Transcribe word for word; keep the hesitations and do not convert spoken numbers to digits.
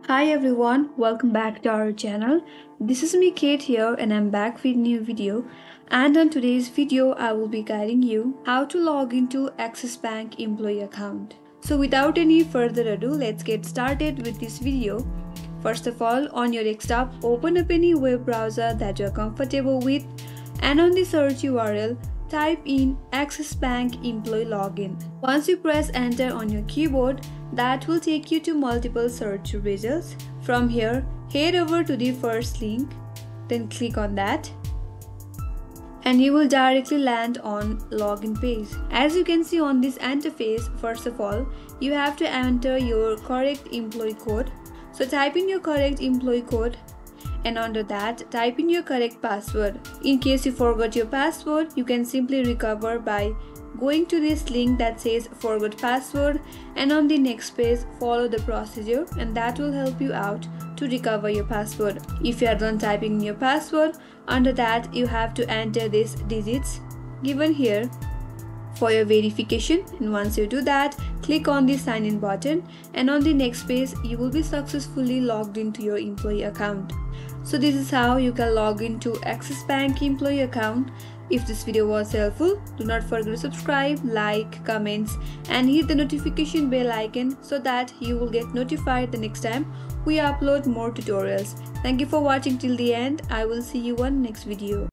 Hi everyone, welcome back to our channel. This is me Kate here and I'm back with a new video. And on today's video I will be guiding you how to log into Axis Bank employee account. So without any further ado, let's get started with this video. First of all, on your desktop, open up any web browser that you're comfortable with, and on the search U R L, type in Axis Bank employee login. Once you press enter on your keyboard, that will take you to multiple search results. From here, head over to the first link, then click on that, and you will directly land on login page. As you can see on this interface, first of all, you have to enter your correct employee code. So type in your correct employee code, and under that type in your correct password. In case you forgot your password, you can simply recover by going to this link that says forgot password, and on the next page follow the procedure, and that will help you out to recover your password. If you are done typing your password, under that you have to enter these digits given here for your verification, and once you do that, click on the sign in button, and on the next page you will be successfully logged into your employee account. So this is how you can log into Axis Bank employee account. If this video was helpful, do not forget to subscribe, like, comments, and hit the notification bell icon so that you will get notified the next time we upload more tutorials. Thank you for watching till the end. I will see you on next video.